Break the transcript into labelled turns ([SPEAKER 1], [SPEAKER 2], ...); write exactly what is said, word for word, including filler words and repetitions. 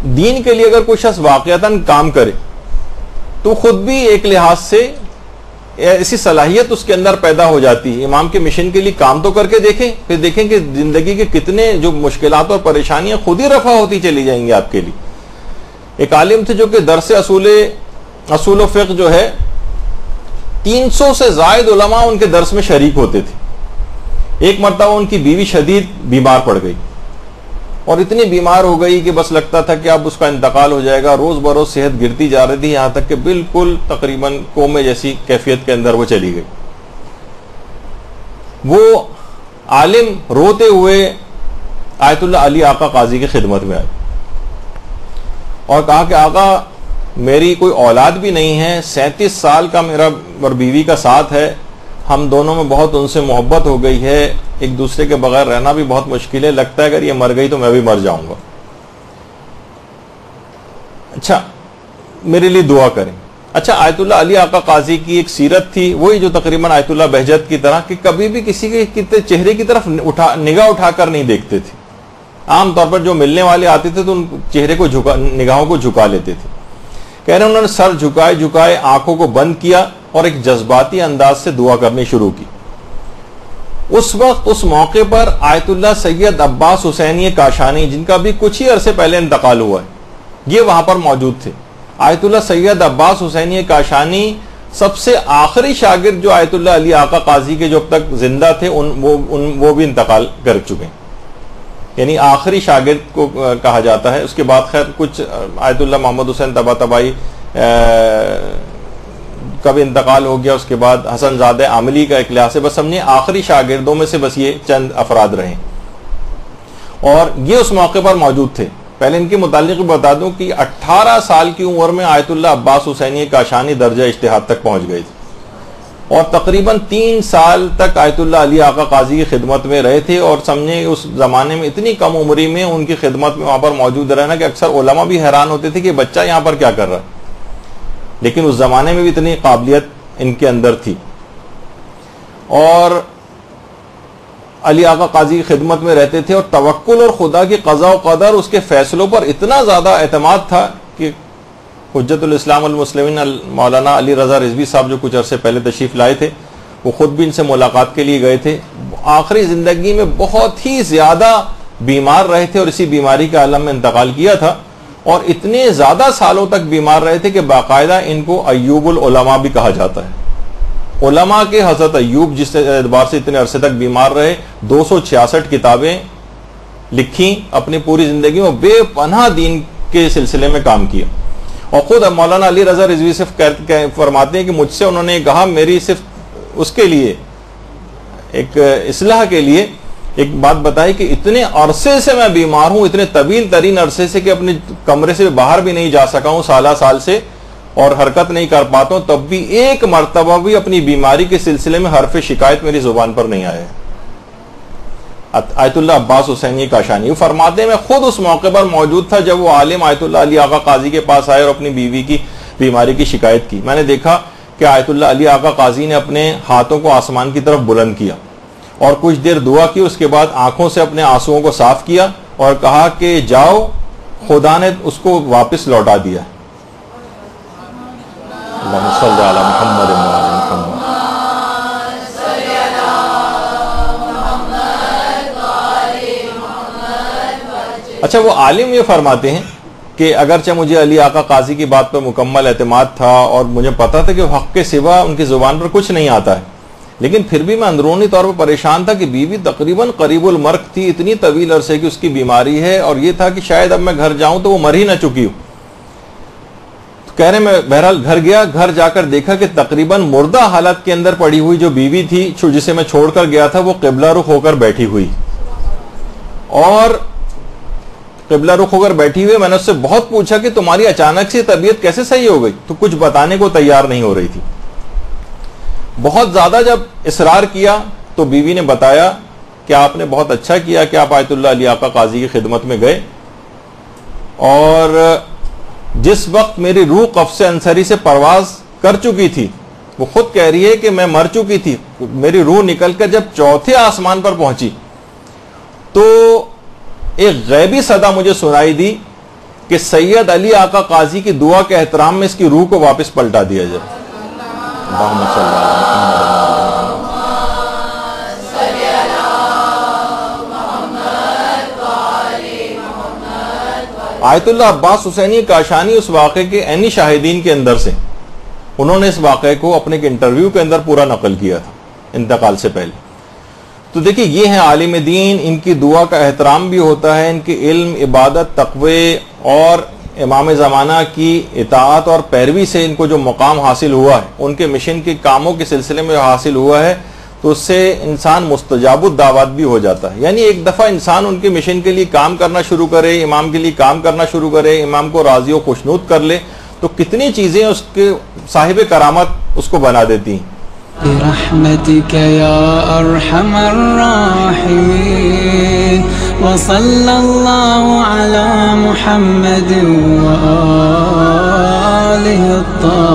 [SPEAKER 1] دین کے لیے اگر کوئی شخص واقعتاً کام کرے تو خود بھی ایک لحاظ سے ایسی صلاحیت اس کے اندر پیدا ہو جاتی ہے. امام کے مشن کے لیے کام تو کر کے دیکھیں, پھر دیکھیں کہ زندگی کے کتنے جو مشکلات اور پریشانیاں خود ہی رفع ہوتی چلی جائیں گی آپ کے لیے. ایک عالم تھے جو کہ درس اصول اصول و فقہ جو ہے تین سو سے زائد علماء ان کے درس میں شریک ہوتے تھے. ایک مرتبہ ان کی بیوی شدید بیمار پڑ گئی اور اتنی بیمار ہو گئی کہ بس لگتا تھا کہ اب اس کا انتقال ہو جائے گا. روز بروز صحت گرتی جا رہی تھی, یہاں تک کہ بالکل تقریباً کومے جیسی کیفیت کے اندر وہ چلی گئی. وہ عالم روتے ہوئے آیت اللہ علی آقا قاضی کی خدمت میں آئے اور کہا کہ آقا میری کوئی اولاد بھی نہیں ہے, سینتیس سال کا میرا اور بیوی کا ساتھ ہے, ہم دونوں میں بہت ان سے محبت ہو گئی ہے, ایک دوسرے کے بغیر رہنا بھی بہت مشکل ہے, لگتا ہے اگر یہ مر گئی تو میں بھی مر جاؤں گا, اچھا میرے لیے دعا کریں. اچھا آیت اللہ علی آقا قاضی کی ایک سیرت تھی وہی جو تقریباً آیت اللہ بہجت کی طرح کہ کبھی بھی کسی کے چہرے کی طرف اٹھا نگاہ اٹھا کر نہیں دیکھتے تھے. عام طور پر جو ملنے والے آتے تھے تو ان چہرے کو جھکا نگاہوں کو جھکا لیتے تھے. کہہ رہے ہیں انہوں نے سر جھکائے جھکائے آنکھوں کو بند کیا اور ایک جذباتی انداز سے دعا کرنی شروع کی. اس وقت اس موقع پر آیت اللہ سید عباس حسینی کاشانی جن کا بھی کچھ ہی عرصے پہلے انتقال ہوا ہے یہ وہاں پر موجود تھے. آیت اللہ سید عباس حسینی کاشانی سب سے آخری شاگرد جو آیت اللہ علی آقا قاضی کے جو اب تک زندہ تھے ان وہ, ان وہ بھی انتقال کر چکے ہیں, یعنی آخری شاگرد کو کہا جاتا ہے. اس کے بعد خیر کچھ آیت اللہ محمد حسین طباطبائی کا بھی انتقال ہو گیا, اس کے بعد حسن زادہ عاملی کا ایک لحاظ سے بس سمجھے آخری شاگردوں میں سے بس یہ چند افراد رہے اور یہ اس موقع پر موجود تھے. پہلے ان کے متعلق بتا دوں کہ اٹھارہ سال کی عمر میں آیت اللہ عباس حسینی کاشانی درجہ اجتہاد تک پہنچ گئے تھے اور تقریباً تین سال تک آیت اللہ علی آقا قاضی کی خدمت میں رہے تھے. اور سمجھیں اس زمانے میں اتنی کم عمری میں ان کی خدمت میں وہاں پر موجود رہنا کہ اکثر علماء بھی حیران ہوتے تھے کہ بچہ یہاں پر کیا کر رہا ہے, لیکن اس زمانے میں بھی اتنی قابلیت ان کے اندر تھی. اور علی آقا قاضی کی خدمت میں رہتے تھے اور توکل اور خدا کی قضاء و قدر اس کے فیصلوں پر اتنا زیادہ اعتماد تھا کہ حجت الاسلام المسلمین مولانا علی رضا رضوی صاحب جو کچھ عرصے پہلے تشریف لائے تھے وہ خود بھی ان سے ملاقات کے لیے گئے تھے. آخری زندگی میں بہت ہی زیادہ بیمار رہے تھے اور اسی بیماری کے عالم میں انتقال کیا تھا اور اتنے زیادہ سالوں تک بیمار رہے تھے کہ باقاعدہ ان کو ایوب العلماء بھی کہا جاتا ہے. علماء کے حضرت ایوب جس اعتبار سے اتنے عرصے تک بیمار رہے, دو سو چھیاسٹھ کتابیں لکھی, اپنی پوری زندگی میں بے پناہ دین کے سلسلے میں کام کیا. اور خود مولانا علی رضا رضوی صرف فرماتے ہیں کہ مجھ سے انہوں نے کہا میری صرف اس کے لیے ایک اصلاح کے لیے ایک بات بتائی کہ اتنے عرصے سے میں بیمار ہوں, اتنے طویل ترین عرصے سے کہ اپنے کمرے سے باہر بھی نہیں جا سکا ہوں سالہ سال سے اور حرکت نہیں کر پاتا ہوں, تب بھی ایک مرتبہ بھی اپنی بیماری کے سلسلے میں حرف شکایت میری زبان پر نہیں آیا. آیت اللہ عباس حسینی کاشانی فرماتے ہیں میں خود اس موقع پر موجود تھا جب وہ عالم آیت اللہ علی آقا قاضی کے پاس آئے اور اپنی بیوی کی بیماری کی شکایت کی. میں نے دیکھا کہ آیت اللہ علی آقا قاضی نے اپنے ہاتھوں کو آسمان کی طرف بلند کیا اور کچھ دیر دعا کی, اس کے بعد آنکھوں سے اپنے آنسوؤں کو صاف کیا اور کہا کہ جاؤ خدا نے اس کو واپس لوٹا دیا. اللہم صلی علی محمد و علی محمد. اچھا وہ عالم یہ فرماتے ہیں کہ اگرچہ مجھے علی آقا قاضی کی بات پر مکمل اعتماد تھا اور مجھے پتا تھا کہ حق کے سوا ان کی زبان پر کچھ نہیں آتا ہے, لیکن پھر بھی میں اندرونی طور پر پریشان تھا کہ بیوی تقریباً قریب المرگ تھی, اتنی طویل عرصے کی اس کی بیماری ہے اور یہ تھا کہ شاید اب میں گھر جاؤں تو وہ مر ہی نہ چکی ہوں. کہہ رہے میں بہرحال گھر گیا, گھر جا کر دیکھا کہ تقریباً مردہ حالت کے اندر پڑی ہوئی جو بیوی تھی جسے میں چھوڑ کر گیا تھا وہ قبلہ رخ ہو کر بیٹھی ہوئی اور قبلہ رخ ہو کر بیٹھی ہوئی. میں نے اس سے بہت پوچھا کہ تمہاری اچانک سے طبیعت کیسے صحیح ہو گئی, تو کچھ بتانے کو تیار نہیں ہو رہی تھی. بہت زیادہ جب اصرار کیا تو بیوی نے بتایا کہ آپ نے بہت اچھا کیا کہ آپ آیت اللہ علی آقا قاضی کی خدمت میں گئے, اور جس وقت میری روح قفس انصری سے پرواز کر چکی تھی, وہ خود کہہ رہی ہے کہ میں مر چکی تھی, میری روح نکل کر جب چوتھے آسمان پر پہنچی تو ایک غیبی صدا مجھے سنائی دی کہ سید علی آقا قاضی کی دعا کے احترام میں اس کی روح کو واپس پلٹا دیا جائے. اللہم صلی اللہ علیہ وسلم. آیت اللہ عباس حسینی کاشانی اس واقعے کے عینی شاہدین کے اندر سے، انہوں نے اس واقعے کو اپنے ایک انٹرویو کے اندر پورا نقل کیا تھا انتقال سے پہلے. تو دیکھیں یہ ہیں عالم دین، ان کی دعا کا احترام بھی ہوتا ہے، ان کی علم، عبادت، تقوی اور امام زمانہ کی اطاعت اور پیروی سے ان کو جو مقام حاصل ہوا ہے، ان کے مشن کے کاموں کے سلسلے میں حاصل ہوا ہے، تو اس سے انسان مستجاب الدعوات بھی ہو جاتا ہے. یعنی ایک دفعہ انسان ان کے مشن کے لیے کام کرنا شروع کرے، امام کے لیے کام کرنا شروع کرے، امام کو راضی و خوشنود کر لے، تو کتنی چیزیں اس کے صاحب کرامت اس کو بنا دیتی ہیں.
[SPEAKER 2] برحمتك يا أرحم الراحمين وصلى الله على محمد وآله الطاهرين.